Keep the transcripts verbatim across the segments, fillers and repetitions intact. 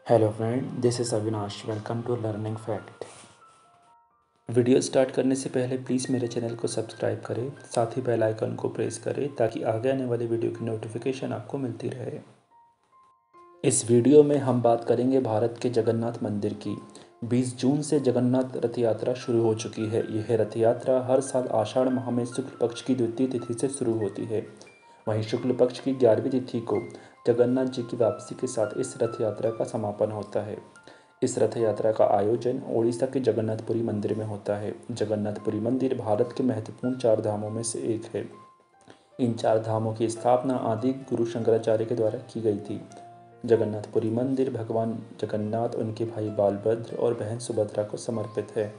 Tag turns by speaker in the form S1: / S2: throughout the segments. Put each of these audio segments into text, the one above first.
S1: Hello friend, this is Avinash. Welcome to learning fact. Video start करने से पहले please मेरे चैनल को सब्सक्राइब करें, साथ ही बेल आइकन को प्रेस करें ताकि आगे आने वाली वीडियो की नोटिफिकेशन आपको मिलती रहे। इस वीडियो में हम बात करेंगे भारत के जगन्नाथ मंदिर की। बीस जून से जगन्नाथ रथ यात्रा शुरू हो चुकी है। यह रथ यात्रा हर साल आषाढ़ माह में शुक्ल पक्ष की द्वितीय तिथि से शुरू होती है। वहीं शुक्ल पक्ष की ग्यारहवीं तिथि को जगन्नाथ जी की वापसी के साथ इस रथ यात्रा का समापन होता है। इस रथ यात्रा का आयोजन ओडिशा के जगन्नाथपुरी मंदिर में होता है। जगन्नाथपुरी मंदिर भारत के महत्वपूर्ण चार धामों में से एक है। इन चार धामों की स्थापना आदि गुरु शंकराचार्य के द्वारा की गई थी। जगन्नाथपुरी मंदिर भगवान जगन्नाथ, उनके भाई बालभद्र और बहन सुभद्रा को समर्पित है।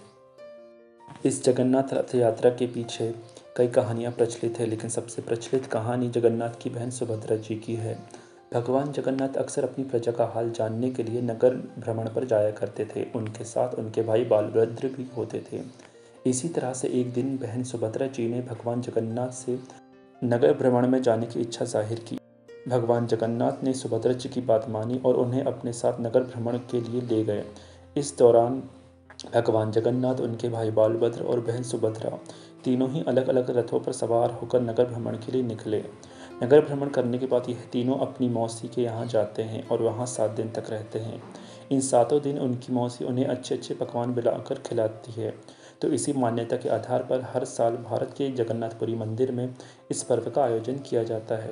S1: इस जगन्नाथ रथ यात्रा के पीछे कई कहानियाँ प्रचलित है, लेकिन सबसे प्रचलित कहानी जगन्नाथ की बहन सुभद्रा जी की है। भगवान जगन्नाथ अक्सर अपनी प्रजा का हाल जानने के लिए नगर भ्रमण पर जाया करते थे। उनके साथ उनके भाई बालभद्र भी होते थे। इसी तरह से एक दिन बहन सुभद्रा जी ने भगवान जगन्नाथ से नगर भ्रमण में जाने की इच्छा जाहिर की। भगवान जगन्नाथ ने सुभद्रा जी की बात मानी और उन्हें अपने साथ नगर भ्रमण के लिए ले गए। इस दौरान भगवान जगन्नाथ, उनके भाई बालभद्र और बहन सुभद्रा तीनों ही अलग अलग रथों पर सवार होकर नगर भ्रमण के लिए निकले। नगर भ्रमण करने के बाद यह तीनों अपनी मौसी के यहाँ जाते हैं और वहाँ सात दिन तक रहते हैं। इन सातों दिन उनकी मौसी उन्हें अच्छे अच्छे पकवान बनाकर खिलाती है। तो इसी मान्यता के आधार पर हर साल भारत के जगन्नाथपुरी मंदिर में इस पर्व का आयोजन किया जाता है।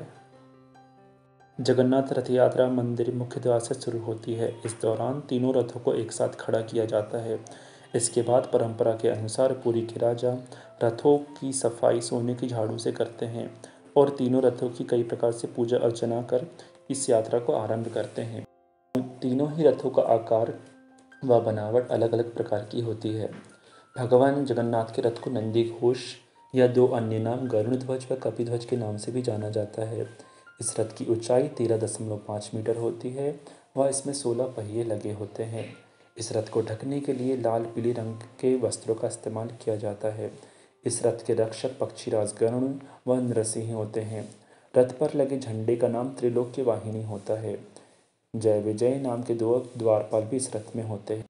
S1: जगन्नाथ रथ यात्रा मंदिर मुख्य द्वार से शुरू होती है। इस दौरान तीनों रथों को एक साथ खड़ा किया जाता है। इसके बाद परंपरा के अनुसार पुरी के राजा रथों की सफाई सोने की झाड़ू से करते हैं और तीनों रथों की कई प्रकार से पूजा अर्चना कर इस यात्रा को आरंभ करते हैं। तीनों ही रथों का आकार व बनावट अलग अलग प्रकार की होती है। भगवान जगन्नाथ के रथ को नंदी घोष या दो अन्य नाम गरुड़ ध्वज व कपिध्वज के नाम से भी जाना जाता है। इस रथ की ऊंचाई तेरह दशमलव पाँच मीटर होती है व इसमें सोलह पहिए लगे होते हैं। इस रथ को ढकने के लिए लाल पीले रंग के वस्त्रों का इस्तेमाल किया जाता है। इस रथ के रक्षक पक्षीराज गरुड़ व नृसिंह होते हैं। रथ पर लगे झंडे का नाम त्रिलोक्य वाहिनी होता है। जय विजय नाम के दो द्वारपाल भी इस रथ में होते हैं।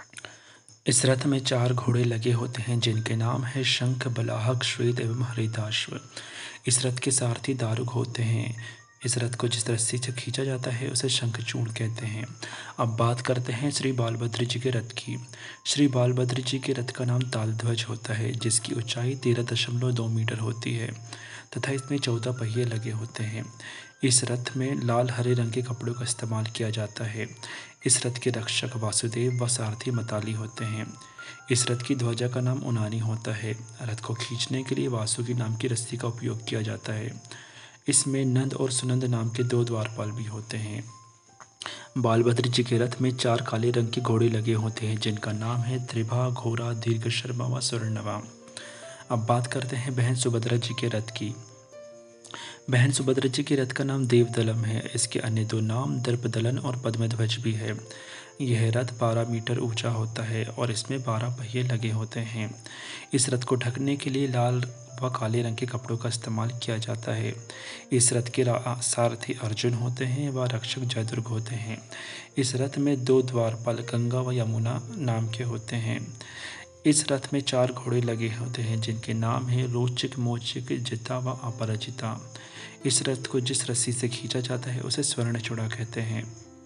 S1: इस रथ में चार घोड़े लगे होते हैं जिनके नाम है शंख, बलाहक, श्वेत एवं हरिताश्व। इस रथ के सारथी दारुक होते हैं। इस रथ को जिस रस्सी से खींचा जाता है उसे शंखचूड़ कहते हैं। अब बात करते हैं श्री बालभद्र जी के रथ की। श्री बालभद्र जी के रथ का नाम तालध्वज होता है, जिसकी ऊंचाई तेरह दशमलव दो मीटर होती है तथा इसमें चौदह पहिए लगे होते हैं। इस रथ में लाल हरे रंग के कपड़ों का इस्तेमाल किया जाता है। इस रथ के रक्षक वासुदेव व सारथी मताली होते हैं। इस रथ की ध्वजा का नाम उनानी होता है। रथ को खींचने के लिए वासुकी नाम की रस्सी का उपयोग किया जाता है। इसमें नंद और सुनंद नाम के दो द्वारपाल भी होते हैं। बालभद्र जी के रथ में चार काले रंग के घोड़े लगे होते हैं जिनका नाम है त्रिभा, घोड़ा, दीर्घ शर्मा व स्वर्णवा। अब बात करते हैं बहन सुभद्रा जी के रथ की। बहन सुभद्रा जी के रथ का नाम देवदलम है। इसके अन्य दो नाम दर्पदलन और पद्मध्वज भी है। यह रथ बारह मीटर ऊंचा होता है और इसमें बारह पहिए लगे होते हैं। इस रथ को ढकने के लिए लाल व काले रंग के कपड़ों का इस्तेमाल किया जाता है। इस रथ के सारथी अर्जुन होते हैं व रक्षक जयद्रथ होते हैं। इस रथ में दो द्वारपाल गंगा व यमुना नाम के होते हैं। इस रथ में चार घोड़े लगे होते हैं जिनके नाम है रोचक, मोचक, जिता व अपराजिता। इस रथ को जिस रस्सी से खींचा जाता है उसे स्वर्णचूड़ा कहते हैं।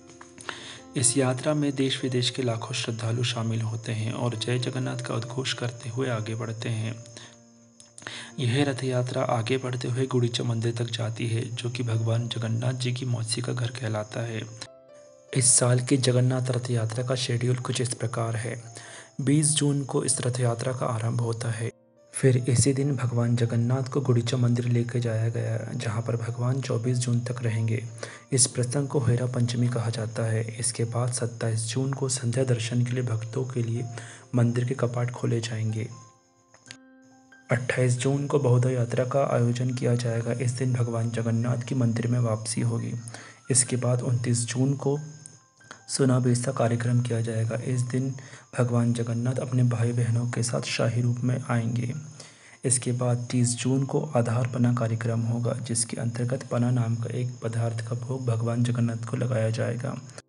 S1: इस यात्रा में देश विदेश के लाखों श्रद्धालु शामिल होते हैं और जय जगन्नाथ का उद्घोष करते हुए आगे बढ़ते हैं। यह रथ यात्रा आगे बढ़ते हुए गुड़ीचा मंदिर तक जाती है, जो कि भगवान जगन्नाथ जी की मौसी का घर कहलाता है। इस साल की जगन्नाथ रथ यात्रा का शेड्यूल कुछ इस प्रकार है। बीस जून को इस रथ यात्रा का आरंभ होता है। फिर इसी दिन भगवान जगन्नाथ को गुड़ीचा मंदिर लेकर जाया गया, जहां पर भगवान चौबीस जून तक रहेंगे। इस प्रसंग को हेरा पंचमी कहा जाता है। इसके बाद सत्ताईस जून को संध्या दर्शन के लिए भक्तों के लिए मंदिर के कपाट खोले जाएंगे। अट्ठाईस जून को बहुधा यात्रा का आयोजन किया जाएगा। इस दिन भगवान जगन्नाथ की मंदिर में वापसी होगी। इसके बाद उनतीस जून को सुनाबेसा कार्यक्रम किया जाएगा। इस दिन भगवान जगन्नाथ अपने भाई बहनों के साथ शाही रूप में आएंगे। इसके बाद तीस जून को आधार पना कार्यक्रम होगा, जिसके अंतर्गत पना नाम का एक पदार्थ का भोग भगवान जगन्नाथ को लगाया जाएगा।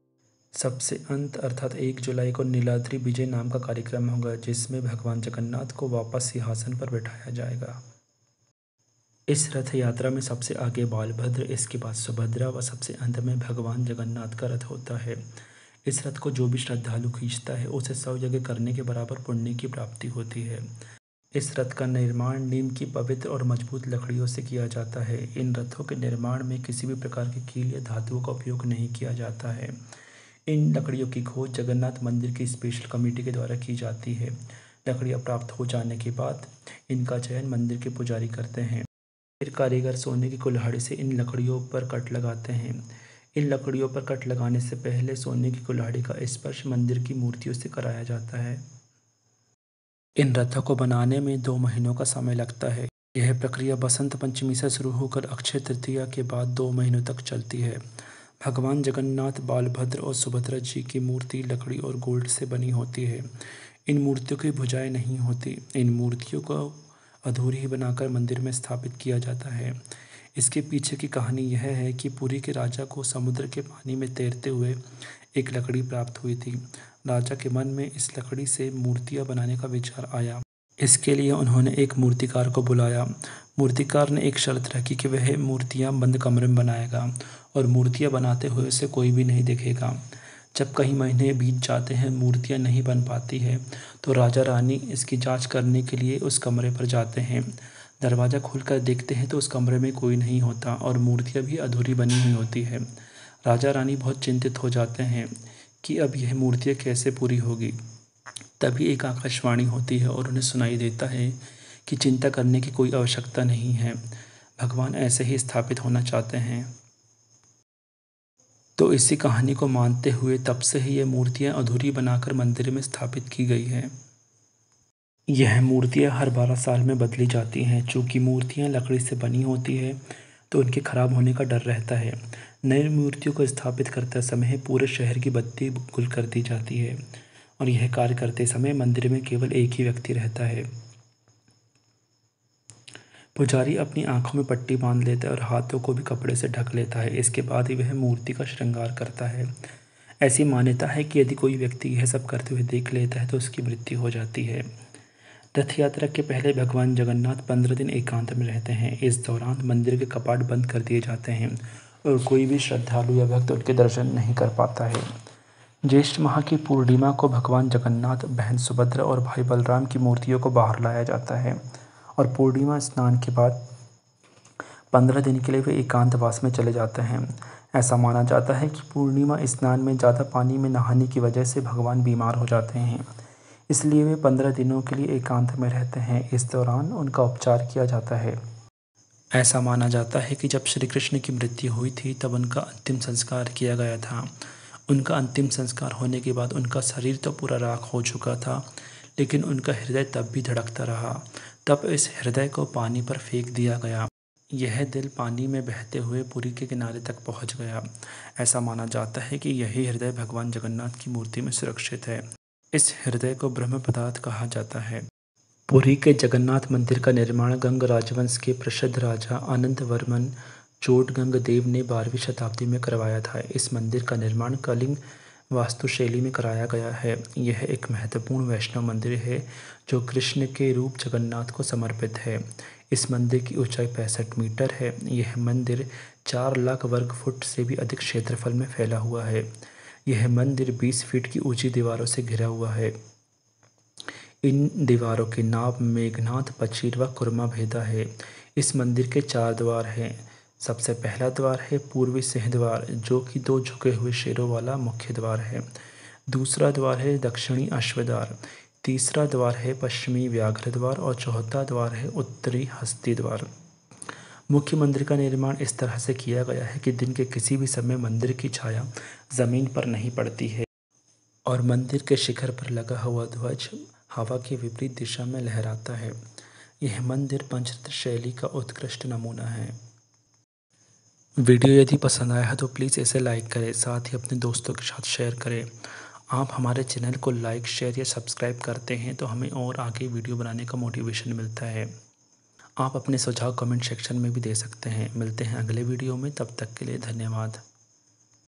S1: सबसे अंत अर्थात एक जुलाई को नीलाद्रि विजय नाम का कार्यक्रम होगा, जिसमें भगवान जगन्नाथ को वापस सिंहासन पर बैठाया जाएगा। इस रथ यात्रा में सबसे आगे बालभद्र, इसके बाद सुभद्रा व सबसे अंत में भगवान जगन्नाथ का रथ होता है। इस रथ को जो भी श्रद्धालु खींचता है उसे सौ यज्ञ करने के बराबर पुण्य की प्राप्ति होती है। इस रथ का निर्माण नीम की पवित्र और मजबूत लकड़ियों से किया जाता है। इन रथों के निर्माण में किसी भी प्रकार की कील या धातुओं का उपयोग नहीं किया जाता है। इन लकड़ियों की खोज जगन्नाथ मंदिर की स्पेशल कमेटी के द्वारा की जाती है। लकड़ियाँ प्राप्त हो जाने के बाद इनका चयन मंदिर के पुजारी करते हैं। फिर कारीगर सोने की कुल्हाड़ी से इन लकड़ियों पर कट लगाते हैं। इन लकड़ियों पर कट लगाने से पहले सोने की कुल्हाड़ी का स्पर्श मंदिर की मूर्तियों से कराया जाता है। इन रथों को बनाने में दो महीनों का समय लगता है। यह प्रक्रिया बसंत पंचमी से शुरू होकर अक्षय तृतीया के बाद दो महीनों तक चलती है। भगवान जगन्नाथ, बालभद्र और सुभद्रा जी की मूर्ति लकड़ी और गोल्ड से बनी होती है। इन मूर्तियों की भुजाएं नहीं होती। इन मूर्तियों को अधूरी ही बनाकर मंदिर में स्थापित किया जाता है। इसके पीछे की कहानी यह है कि पुरी के राजा को समुद्र के पानी में तैरते हुए एक लकड़ी प्राप्त हुई थी। राजा के मन में इस लकड़ी से मूर्तियाँ बनाने का विचार आया। इसके लिए उन्होंने एक मूर्तिकार को बुलाया। मूर्तिकार ने एक शर्त रखी कि वह मूर्तियाँ बंद कमरे में बनाएगा और मूर्तियाँ बनाते हुए उसे कोई भी नहीं देखेगा। जब कई महीने बीत जाते हैं, मूर्तियाँ नहीं बन पाती है, तो राजा रानी इसकी जांच करने के लिए उस कमरे पर जाते हैं। दरवाज़ा खोलकर देखते हैं तो उस कमरे में कोई नहीं होता और मूर्तियाँ भी अधूरी बनी हुई होती है। राजा रानी बहुत चिंतित हो जाते हैं कि अब यह मूर्तियाँ कैसे पूरी होगी। तभी एक आकाशवाणी होती है और उन्हें सुनाई देता है कि चिंता करने की कोई आवश्यकता नहीं है, भगवान ऐसे ही स्थापित होना चाहते हैं। तो इसी कहानी को मानते हुए तब से ही ये मूर्तियाँ अधूरी बनाकर मंदिर में स्थापित की गई हैं। यह मूर्तियाँ हर बारह साल में बदली जाती हैं। चूँकि मूर्तियाँ लकड़ी से बनी होती है तो उनके खराब होने का डर रहता है। नई मूर्तियों को स्थापित करते समय पूरे शहर की बत्ती गुल कर दी जाती है और यह कार्य करते समय मंदिर में केवल एक ही व्यक्ति रहता है। पुजारी अपनी आंखों में पट्टी बांध लेता है और हाथों को भी कपड़े से ढक लेता है। इसके बाद ही वह मूर्ति का श्रृंगार करता है। ऐसी मान्यता है कि यदि कोई व्यक्ति यह सब करते हुए देख लेता है तो उसकी मृत्यु हो जाती है। रथ यात्रा के पहले भगवान जगन्नाथ पंद्रह दिन एकांत में रहते हैं। इस दौरान मंदिर के कपाट बंद कर दिए जाते हैं और कोई भी श्रद्धालु या भक्त उनके दर्शन नहीं कर पाता है। ज्येष्ठ माह की पूर्णिमा को भगवान जगन्नाथ, बहन सुभद्रा और भाई बलराम की मूर्तियों को बाहर लाया जाता है और पूर्णिमा स्नान के बाद पंद्रह दिन के लिए वे एकांतवास में चले जाते हैं। ऐसा माना जाता है कि पूर्णिमा स्नान में ज़्यादा पानी में नहाने की वजह से भगवान बीमार हो जाते हैं, इसलिए वे पंद्रह दिनों के लिए एकांत में रहते हैं। इस दौरान उनका उपचार किया जाता है। ऐसा माना जाता है कि जब श्री कृष्ण की मृत्यु हुई थी तब उनका अंतिम संस्कार किया गया था। उनका अंतिम संस्कार होने के बाद उनका शरीर तो पूरा राख हो चुका था, लेकिन उनका हृदय तब भी धड़कता रहा। तब इस हृदय को पानी पर फेंक दिया गया। यह दिल पानी में बहते हुए पुरी के किनारे तक पहुंच गया। ऐसा माना जाता है कि यही हृदय भगवान जगन्नाथ की मूर्ति में सुरक्षित है। इस हृदय को ब्रह्म पदार्थ कहा जाता है। पुरी के जगन्नाथ मंदिर का निर्माण गंग राजवंश के प्रसिद्ध राजा अनंत वर्मन चोडगंग देव ने बारहवीं शताब्दी में करवाया था। इस मंदिर का निर्माण कलिंग वास्तुशैली में कराया गया है। यह एक महत्वपूर्ण वैष्णव मंदिर है जो कृष्ण के रूप जगन्नाथ को समर्पित है। इस मंदिर की ऊंचाई पैंसठ मीटर है। यह मंदिर चार लाख वर्ग फुट से भी अधिक क्षेत्रफल में फैला हुआ है। यह मंदिर बीस फीट की ऊंची दीवारों से घिरा हुआ है। इन दीवारों के नाम मेघनाथ, पचीर व कुरमा भेदा है। इस मंदिर के चार द्वार हैं। सबसे पहला द्वार है पूर्वी सिंह द्वार, जो कि दो झुके हुए शेरों वाला मुख्य द्वार है। दूसरा द्वार है दक्षिणी अश्वद्वार। तीसरा द्वार है पश्चिमी व्याघ्र द्वार और चौथा द्वार है उत्तरी हस्ती द्वार। मुख्य मंदिर का निर्माण इस तरह से किया गया है कि दिन के किसी भी समय मंदिर की छाया जमीन पर नहीं पड़ती है और मंदिर के शिखर पर लगा हुआ ध्वज हवा की विपरीत दिशा में लहराता है। यह मंदिर पंचतंत्र शैली का उत्कृष्ट नमूना है। वीडियो यदि पसंद आया है तो प्लीज़ इसे लाइक करें, साथ ही अपने दोस्तों के साथ शेयर करें। आप हमारे चैनल को लाइक, शेयर या सब्सक्राइब करते हैं तो हमें और आगे वीडियो बनाने का मोटिवेशन मिलता है। आप अपने सुझाव कमेंट सेक्शन में भी दे सकते हैं। मिलते हैं अगले वीडियो में, तब तक के लिए धन्यवाद।